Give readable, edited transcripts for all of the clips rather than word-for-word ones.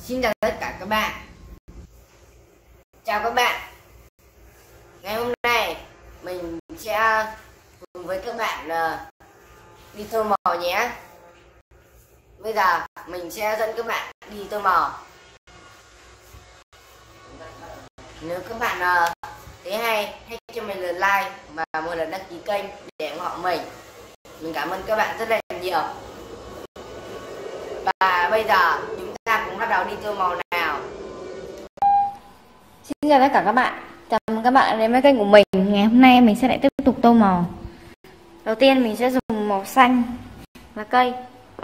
Xin chào tất cả các bạn. Chào các bạn. Ngày hôm nay mình sẽ cùng với các bạn đi tô màu nhé. Bây giờ mình sẽ dẫn các bạn đi tô màu. Nếu các bạn thấy hay, hãy cho mình lượt like và một lượt đăng ký kênh để ủng hộ mình. Mình cảm ơn các bạn rất là nhiều. Và bây giờ chúng ta cùng bắt đầu đi tô màu nào. Xin chào tất cả các bạn, chào mừng các bạn đã đến với kênh của mình. Ngày hôm nay mình sẽ lại tiếp tục tô màu. Đầu tiên mình sẽ dùng màu xanh lá cây.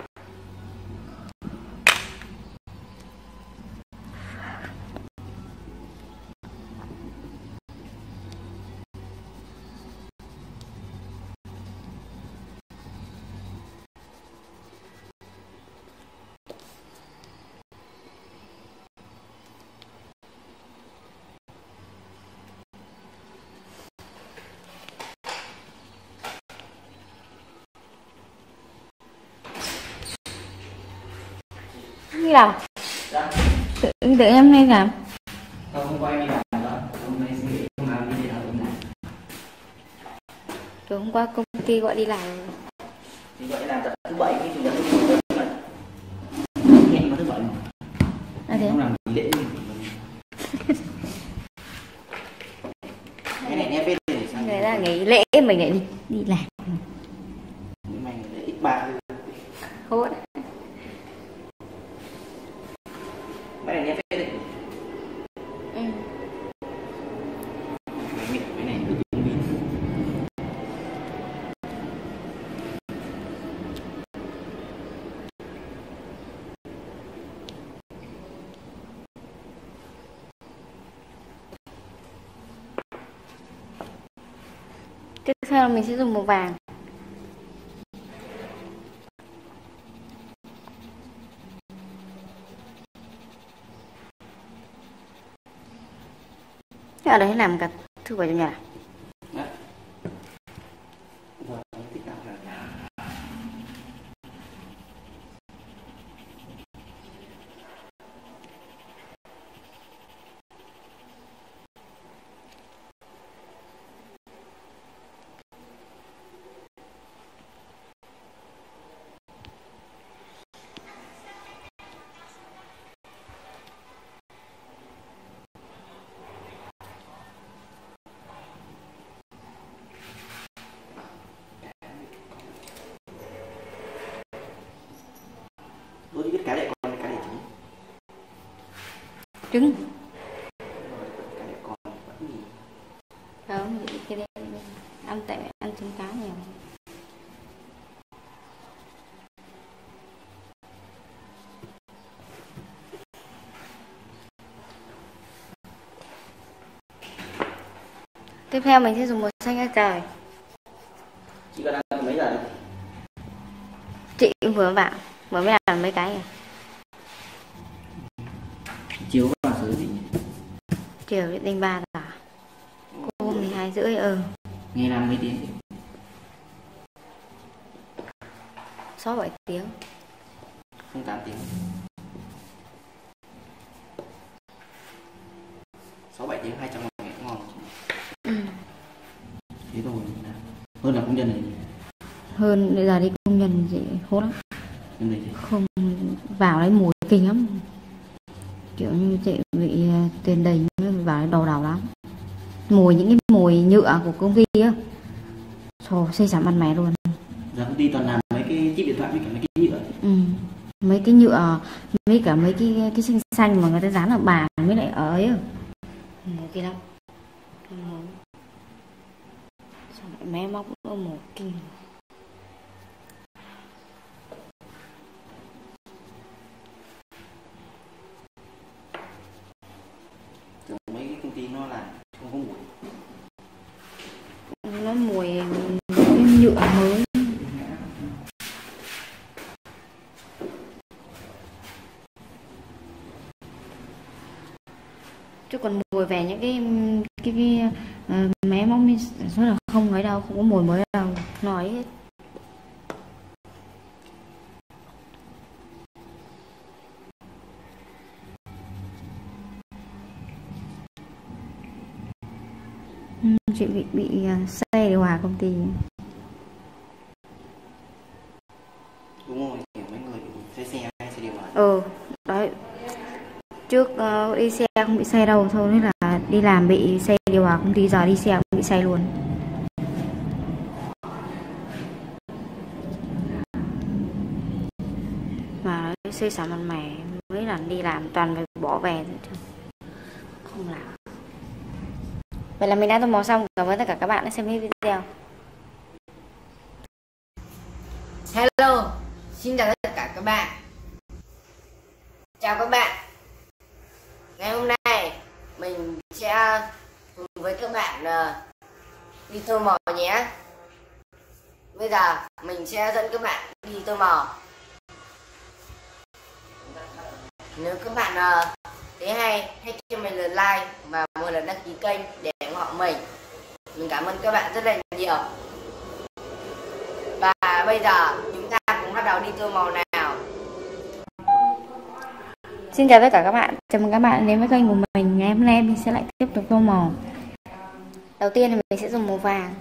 Như nào? Tự em hay làm? Hôm qua em đi làm đó, hôm nay suy nghĩ hôm nào đi làm hôm nào. Rồi hôm qua công ty gọi đi làm. Thì gọi đi làm tận thứ bảy, cái chủ nhật thứ bảy. Hẹn vào thứ bảy mà. Thế. Không làm gì lễ gì. Cái này em biết để sang. Người ta nghỉ lễ mình lại đi làm. Nhưng mà để ít ba thôi. Hốt. Cái này em biết đấy. Ừ. Cái này được dùng pin. Tiếp theo là mình sẽ dùng màu vàng. Thế ở đấy làm cả thứ bảy chủ nhật à? Đấy. Rồi, thích nào rồi. Tôi biết cái này con cái này trứng. Trứng. Cái này con vẫn gì. Không, cái đấy ăn tại ăn trứng cá nhiều. Tiếp theo mình sẽ dùng màu xanh da trời. Chị còn đang từ mấy giờ đấy? Chị vừa mới làm mấy cái này. Chiếu vào số gì? Chiều đến đêm 3 giờ. Cô 12h30. Nghe làm mấy tiếng? 6-7 tiếng. Không 8 tiếng. 6-7 tiếng 200 ngàn ngon. Ừ. Thế thôi là hơn là công nhân này. Hơn bây giờ đi công nhân chị hốt lắm. Không vào đấy mùi kinh lắm. Kiểu như chị bị tiền đình vào đấy đầu lắm. Mùi những cái mùi nhựa của công ty á. Trời xây sản ban mẻ luôn. Giờ công ty toàn làm mấy cái chip điện thoại với cả mấy cái nhựa. Ừ. Mấy cái nhựa với cả mấy cái xanh xanh mà người ta dán ở bàn mới lại ở ấy. Mùi kinh lắm. Sao lại mé móc nữa mùi kinh. Mấy cái công ty nó làm không có mùi. Nó mùi nhựa mới. Chứ còn mùi về những cái máy móc sản xuất là không ấy đâu, không có mùi mới đâu, nói hết. chị bị xe điều hòa công ty. Đúng rồi, kiểu mấy người bị xe hay xe điều hòa. Đấy. Trước đi xe không bị xe đâu, thôi nên là đi làm bị xe điều hòa công ty, giờ đi xe cũng bị xe luôn. Mà xây sản mặt mày mấy lần đi làm toàn phải bỏ về không làm. Vậy là mình đã tô màu xong. Cảm ơn tất cả các bạn đã xem video. Hello, xin chào tất cả các bạn. Chào các bạn. Ngày hôm nay mình sẽ cùng với các bạn đi tô màu nhé. Bây giờ mình sẽ dẫn các bạn đi tô màu. Nếu các bạn thấy hay, hãy cho mình lượt like và một lượt đăng ký kênh để ủng hộ mình. Mình cảm ơn các bạn rất là nhiều. Và bây giờ chúng ta cùng bắt đầu đi tô màu nào. Xin chào tất cả các bạn, chào mừng các bạn đến với kênh của mình. Ngày hôm nay mình sẽ lại tiếp tục tô màu. Đầu tiên thì mình sẽ dùng màu vàng.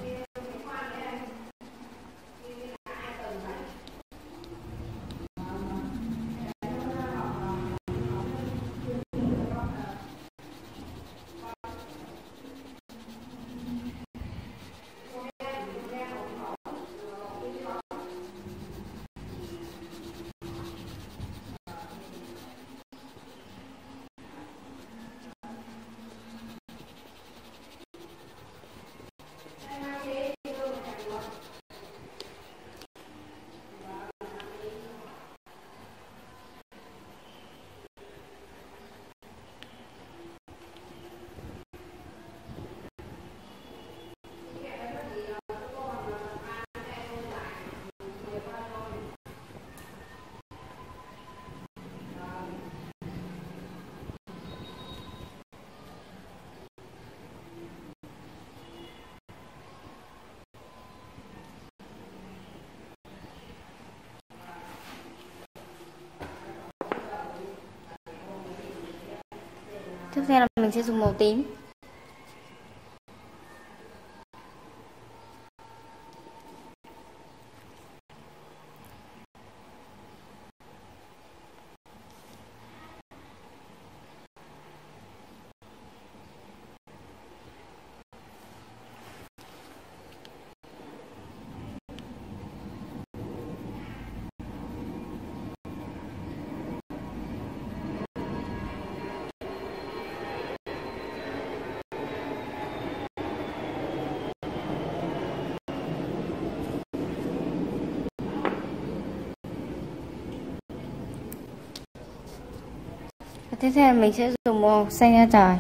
Tiếp theo là mình sẽ dùng màu tím. Và tiếp theo mình sẽ dùng màu xanh da trời.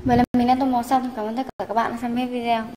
Vậy là mình đã tô màu xong. Cảm ơn tất cả các bạn đã xem hết video.